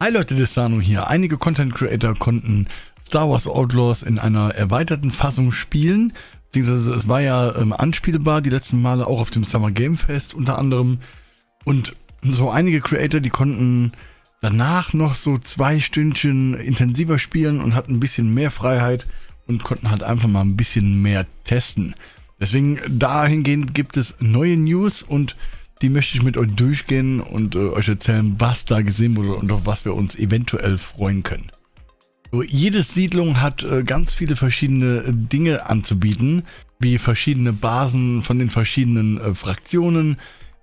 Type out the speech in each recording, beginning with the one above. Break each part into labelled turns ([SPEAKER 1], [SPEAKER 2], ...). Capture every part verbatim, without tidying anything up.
[SPEAKER 1] Hi Leute, Desano hier. Einige Content Creator konnten Star Wars Outlaws in einer erweiterten Fassung spielen. Beziehungsweise es war ja ähm, anspielbar die letzten Male, auch auf dem Summer Game Fest unter anderem. Und so einige Creator, die konnten danach noch so zwei Stündchen intensiver spielen und hatten ein bisschen mehr Freiheit und konnten halt einfach mal ein bisschen mehr testen. Deswegen dahingehend gibt es neue News und die möchte ich mit euch durchgehen und äh, euch erzählen, was da gesehen wurde und auf was wir uns eventuell freuen können. So, jede Siedlung hat äh, ganz viele verschiedene äh, Dinge anzubieten, wie verschiedene Basen von den verschiedenen äh, Fraktionen,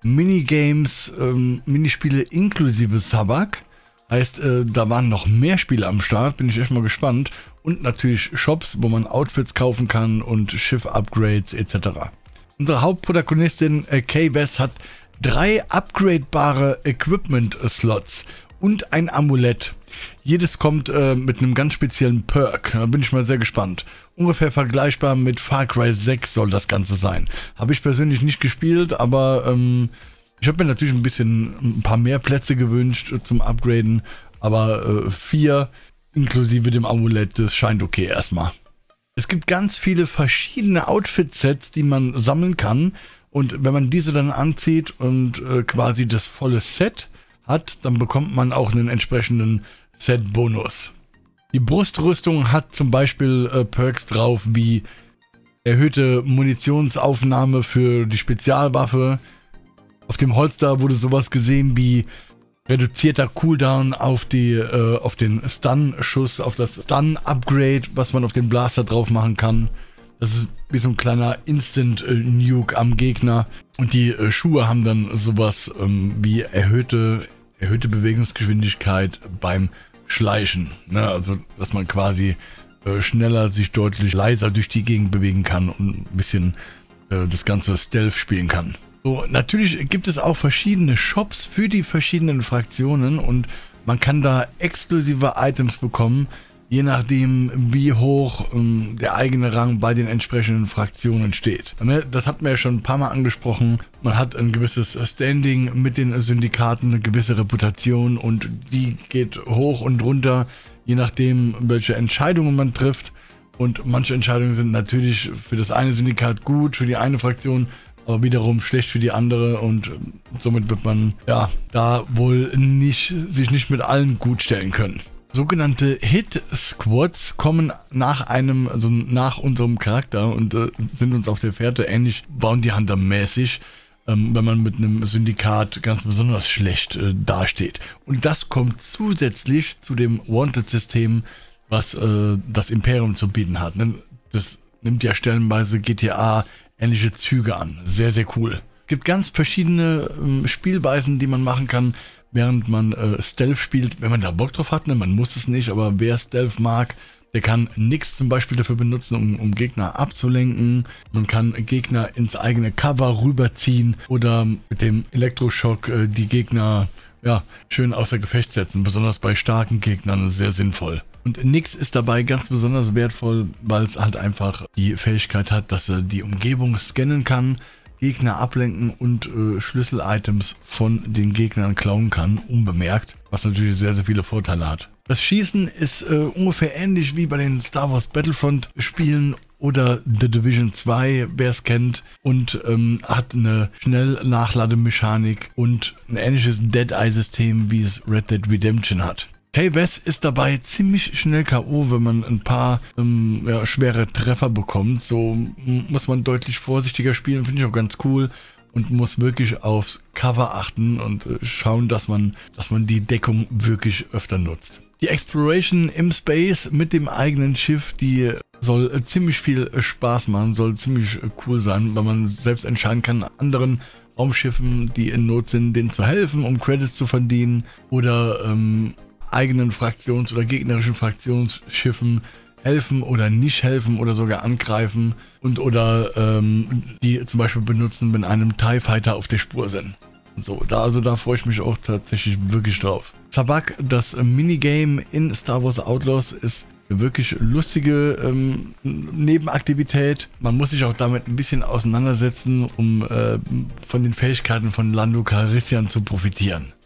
[SPEAKER 1] Minigames, ähm, Minispiele inklusive Sabak. Heißt, äh, da waren noch mehr Spiele am Start, bin ich echt mal gespannt. Und natürlich Shops, wo man Outfits kaufen kann und Schiff-Upgrades et cetera. Unsere Hauptprotagonistin äh, Kay-Vess hat drei upgradebare Equipment-Slots und ein Amulett. Jedes kommt äh, mit einem ganz speziellen Perk. Da bin ich mal sehr gespannt. Ungefähr vergleichbar mit Far Cry sechs soll das Ganze sein. Habe ich persönlich nicht gespielt, aber ähm, ich habe mir natürlich ein bisschen ein paar mehr Plätze gewünscht zum Upgraden. Aber äh, vier inklusive dem Amulett, das scheint okay erstmal. Es gibt ganz viele verschiedene Outfit-Sets, die man sammeln kann. Und wenn man diese dann anzieht und äh, quasi das volle Set hat, dann bekommt man auch einen entsprechenden Set-Bonus. Die Brustrüstung hat zum Beispiel äh, Perks drauf wie erhöhte Munitionsaufnahme für die Spezialwaffe. Auf dem Holster wurde sowas gesehen wie reduzierter Cooldown auf, die, äh, auf den Stun-Schuss, auf das Stun-Upgrade, was man auf den Blaster drauf machen kann. Das ist wie so ein kleiner Instant-Nuke am Gegner. Und die äh, Schuhe haben dann sowas ähm, wie erhöhte, erhöhte Bewegungsgeschwindigkeit beim Schleichen. Ne? Also, dass man quasi äh, schneller, sich deutlich leiser durch die Gegend bewegen kann und ein bisschen äh, das ganze Stealth spielen kann. So, natürlich gibt es auch verschiedene Shops für die verschiedenen Fraktionen und man kann da exklusive Items bekommen, je nachdem wie hoch ähm, der eigene Rang bei den entsprechenden Fraktionen steht. Das hat man ja schon ein paar Mal angesprochen. Man hat ein gewisses Standing mit den Syndikaten, eine gewisse Reputation und die geht hoch und runter, je nachdem welche Entscheidungen man trifft. Und manche Entscheidungen sind natürlich für das eine Syndikat gut, für die eine Fraktion, aber wiederum schlecht für die andere und somit wird man ja da wohl nicht, sich nicht mit allen gut stellen können. Sogenannte Hit-Squads kommen nach einem, also nach unserem Charakter und äh, sind uns auf der Fährte ähnlich Bounty Hunter mäßig, ähm, wenn man mit einem Syndikat ganz besonders schlecht äh, dasteht. Und das kommt zusätzlich zu dem Wanted-System, was äh, das Imperium zu bieten hat. Das nimmt ja stellenweise G T A ähnliche Züge an. Sehr, sehr cool. Es gibt ganz verschiedene ähm, Spielweisen, die man machen kann, während man äh, Stealth spielt, wenn man da Bock drauf hat. Ne? Man muss es nicht, aber wer Stealth mag, der kann Nix zum Beispiel dafür benutzen, um, um Gegner abzulenken. Man kann Gegner ins eigene Cover rüberziehen oder mit dem Elektroschock äh, die Gegner ja, schön außer Gefecht setzen. Besonders bei starken Gegnern sehr sinnvoll. Und Nix ist dabei ganz besonders wertvoll, weil es halt einfach die Fähigkeit hat, dass er die Umgebung scannen kann, Gegner ablenken und äh, Schlüssel-Items von den Gegnern klauen kann, unbemerkt, was natürlich sehr, sehr viele Vorteile hat. Das Schießen ist äh, ungefähr ähnlich wie bei den Star Wars Battlefront Spielen oder The Division zwei, wer es kennt, und ähm, hat eine Schnell-Nachlademechanik und ein ähnliches Dead-Eye-System, wie es Red Dead Redemption hat. Kay-Vess ist dabei ziemlich schnell K O, wenn man ein paar ähm, ja, schwere Treffer bekommt. So muss man deutlich vorsichtiger spielen, finde ich auch ganz cool. Und muss wirklich aufs Cover achten und äh, schauen, dass man, dass man die Deckung wirklich öfter nutzt. Die Exploration im Space mit dem eigenen Schiff, die soll äh, ziemlich viel äh, Spaß machen, soll ziemlich äh, cool sein, weil man selbst entscheiden kann, anderen Raumschiffen, die in Not sind, denen zu helfen, um Credits zu verdienen oder ähm, eigenen Fraktions- oder gegnerischen Fraktionsschiffen helfen oder nicht helfen oder sogar angreifen und oder ähm, die zum Beispiel benutzen, wenn einem TIE Fighter auf der Spur sind. So, da, also da freue ich mich auch tatsächlich wirklich drauf. Sabak, das äh, Minigame in Star Wars Outlaws, ist eine wirklich lustige ähm, Nebenaktivität. Man muss sich auch damit ein bisschen auseinandersetzen, um äh, von den Fähigkeiten von Lando Calrissian zu profitieren.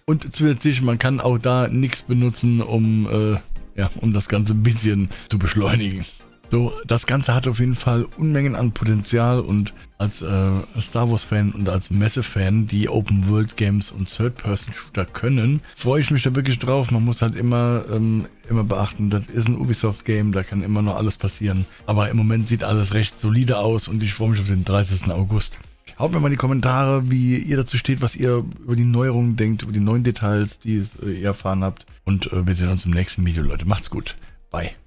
[SPEAKER 1] Und zusätzlich, man kann auch da nichts benutzen, um, äh, ja, um das Ganze ein bisschen zu beschleunigen. So, das Ganze hat auf jeden Fall Unmengen an Potenzial und als äh, Star Wars Fan und als Messe-Fan, die Open World Games und Third-Person-Shooter können, freue ich mich da wirklich drauf. Man muss halt immer, ähm, immer beachten, das ist ein Ubisoft Game, da kann immer noch alles passieren. Aber im Moment sieht alles recht solide aus und ich freue mich auf den dreißigsten August. Haut mir mal in die Kommentare, wie ihr dazu steht, was ihr über die Neuerungen denkt, über die neuen Details, die ihr erfahren habt. Und äh, wir sehen uns im nächsten Video, Leute. Macht's gut. Bye.